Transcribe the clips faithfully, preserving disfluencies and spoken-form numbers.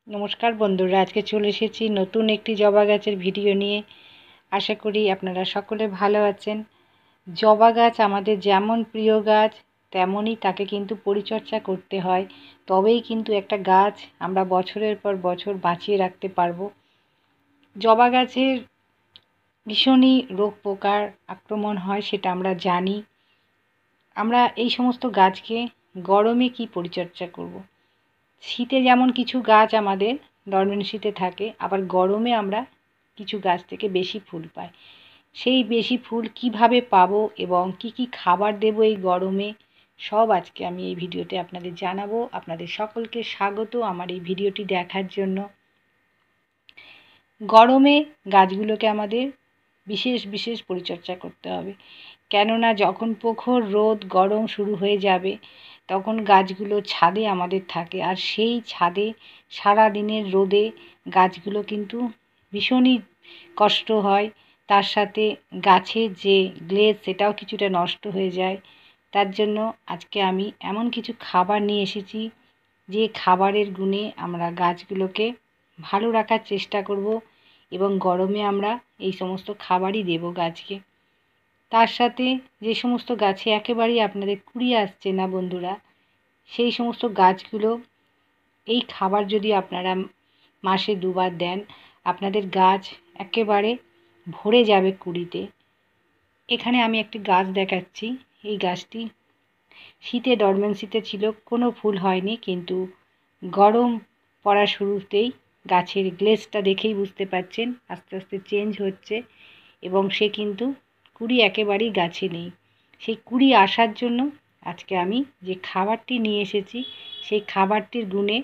নমস্কার বন্ধুরা, আজকে চলে এসেছি নতুন একটি জবা গাছের ভিডিও নিয়ে। আশা করি আপনারা সকলে ভালো আছেন। জবা গাছ আমাদের যেমন প্রিয় গাছ, তেমনই তাকে কিন্তু পরিচর্যা করতে হয়, তবেই কিন্তু একটা গাছ আমরা বছরের পর বছর বাঁচিয়ে রাখতে পারবো। জবা গাছের ভীষণই রোগ পোকার আক্রমণ হয়, সেটা আমরা জানি। আমরা এই সমস্ত গাছকে গরমে কি পরিচর্যা করব। শীতে যেমন কিছু গাছ আমাদের ডরমেন্সিতে থাকে, আবার গরমে আমরা কিছু গাছ থেকে বেশি ফুল পাই। সেই বেশি ফুল কিভাবে পাবো এবং কি কি খাবার দেবো এই গরমে, সব আজকে আমি এই ভিডিওতে আপনাদের জানাবো। আপনাদের সকলকে স্বাগত আমার এই ভিডিওটি দেখার জন্য। গরমে গাছগুলোকে আমাদের বিশেষ বিশেষ পরিচর্যা করতে হবে, কেননা যখন প্রখর রোদ গরম শুরু হয়ে যাবে তখন গাছগুলো ছাদে আমাদের থাকে, আর সেই ছাদে সারা দিনের রোদে গাছগুলো কিন্তু ভীষণই কষ্ট হয়। তার সাথে গাছের যে গ্লেজ সেটাও কিছুটা নষ্ট হয়ে যায়। তার জন্য আজকে আমি এমন কিছু খাবার নিয়ে এসেছি যে খাবারের গুণে আমরা গাছগুলোকে ভালো রাখার চেষ্টা করব, এবং গরমে আমরা এই সমস্ত খাবারই দেব গাছকে। তার সাথে যে সমস্ত গাছে একেবারেই আপনাদের কুড়ি আসছে না বন্ধুরা, সেই সমস্ত গাছগুলো এই খাবার যদি আপনারা মাসে দুবার দেন, আপনাদের গাছ একেবারে ভরে যাবে কুড়িতে। এখানে আমি একটি গাছ দেখাচ্ছি। এই গাছটি শীতে ডরমেন্সিতে ছিল, কোনো ফুল হয়নি, কিন্তু গরম পড়া শুরুতেই গাছের গ্লেজটা দেখেই বুঝতে পারছেন আস্তে আস্তে চেঞ্জ হচ্ছে, এবং সে কিন্তু কুড়ি একেবারেই গাছে নেই। সেই কুড়ি আসার জন্য আজকে আমি যে খাবারটি নিয়ে এসেছি, সেই খাবারটির গুণে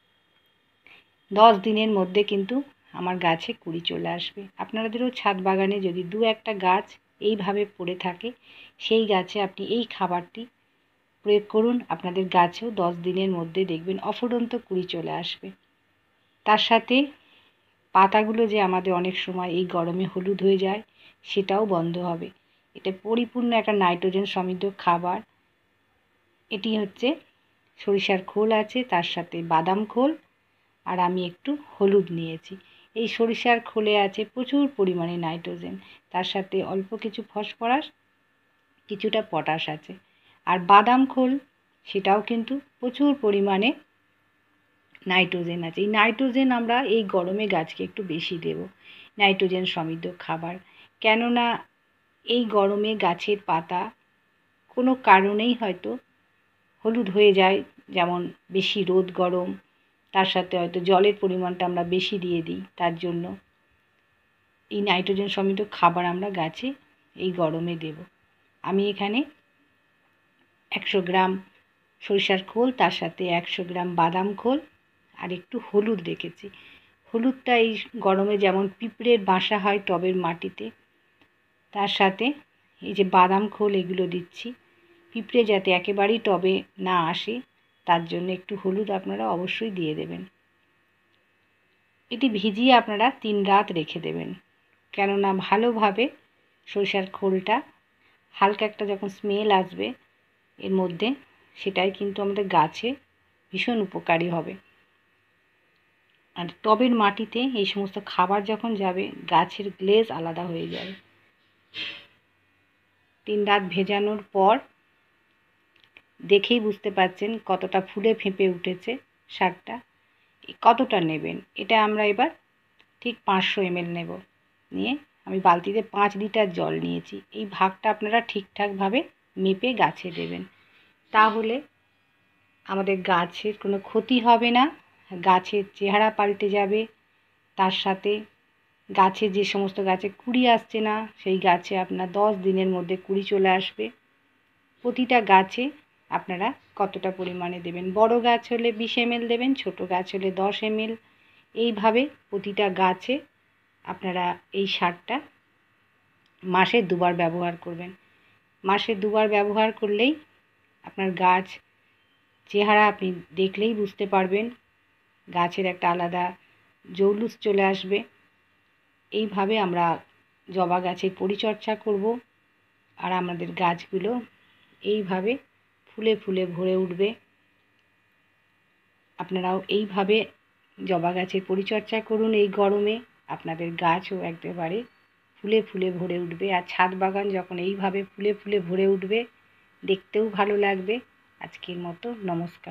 দশ দিনের মধ্যে কিন্তু আমার গাছে কুড়ি চলে আসবে। আপনাদেরও ছাদ বাগানে যদি দু একটা গাছ এইভাবে পড়ে থাকে, সেই গাছে আপনি এই খাবারটি প্রয়োগ করুন, আপনাদের গাছেও দশ দিনের মধ্যে দেখবেন অফুরন্ত কুড়ি চলে আসবে। তার সাথে পাতাগুলো যে আমাদের অনেক সময় এই গরমে হলুদ হয়ে যায়, সেটাও বন্ধ হবে। এটা পরিপূর্ণ একটা নাইট্রোজেন সমৃদ্ধ খাবার। এটি হচ্ছে সরিষার খোল আছে, তার সাথে বাদাম খোল, আর আমি একটু হলুদ নিয়েছি। এই সরিষার খোলে আছে প্রচুর পরিমাণে নাইট্রোজেন, তার সাথে অল্প কিছু ফসফরাস, কিছুটা পটাশ আছে। আর বাদাম খোল, সেটাও কিন্তু প্রচুর পরিমাণে নাইট্রোজেন আছে। এই নাইট্রোজেন আমরা এই গরমে গাছকে একটু বেশি দেব, নাইট্রোজেন সমৃদ্ধ খাবার। কেননা এই গরমে গাছের পাতা কোনো কারণেই হয়তো হলুদ হয়ে যায়, যেমন বেশি রোদ গরম, তার সাথে হয়তো জলের পরিমাণটা আমরা বেশি দিয়ে দিই। তার জন্য এই নাইট্রোজেন সমৃদ্ধ খাবার আমরা গাছে এই গরমে দেব। আমি এখানে একশো গ্রাম সরিষার খোল, তার সাথে একশো গ্রাম বাদাম খোল আর একটু হলুদ রেখেছি। হলুদটা এই গরমে যেমন পিঁপড়ের বাসা হয় টবের মাটিতে, তার সাথে এই যে বাদাম খোল এগুলো দিচ্ছি, পিঁপড়ে যাতে একেবারেই টবে না আসে তার জন্য একটু হলুদ আপনারা অবশ্যই দিয়ে দেবেন। এটি ভিজিয়ে আপনারা তিন রাত রেখে দেবেন, কেননা ভালোভাবে সরিষার খোলটা হালকা একটা যখন স্মেল আসবে এর মধ্যে, সেটাই কিন্তু আমাদের গাছে ভীষণ উপকারী হবে। আর টবের মাটিতে এই সমস্ত খাবার যখন যাবে, গাছের গ্লেজ আলাদা হয়ে যাবে। তিন রাত ভেজানোর পর দেখেই বুঝতে পারছেন কতটা ফুলে ফেঁপে উঠেছে সারটা। কতটা নেবেন এটা আমরা এবার ঠিক পাঁচশো এমএল নেব। নিয়ে আমি বালতিতে পাঁচ লিটার জল নিয়েছি। এই ভাগটা আপনারা ঠিকঠাকভাবে মেপে গাছে দেবেন, তাহলে আমাদের গাছের কোনো ক্ষতি হবে না, গাছের চেহারা পাল্টে যাবে। তার সাথে গাছে যে সমস্ত গাছে কুড়ি আসছে না, সেই গাছে আপনার দশ দিনের মধ্যে কুড়ি চলে আসবে। প্রতিটা গাছে আপনারা কতটা পরিমাণে দেবেন, বড় গাছ হলে বিশ এমএল দেবেন, ছোট গাছ হলে দশ এমএল। এইভাবে প্রতিটা গাছে আপনারা এই সারটা মাসে দুবার ব্যবহার করবেন। মাসে দুবার ব্যবহার করলেই আপনার গাছ চেহারা আপনি দেখলেই বুঝতে পারবেন, গাছের একটা আলাদা জৌলুস চলে আসবে। এইভাবে আমরা জবা গাছের পরিচর্যা করব, আর আমাদের গাছগুলো এইভাবে ফুলে ফুলে ভরে উঠবে। আপনারাও এইভাবে জবা গাছের পরিচর্যা করুন এই গরমে, আপনাদের গাছও একেবারে ফুলে ফুলে ভরে উঠবে। আর ছাদ বাগান যখন এইভাবে ফুলে ফুলে ভরে উঠবে, দেখতেও ভালো লাগবে। আজকের মতো নমস্কার।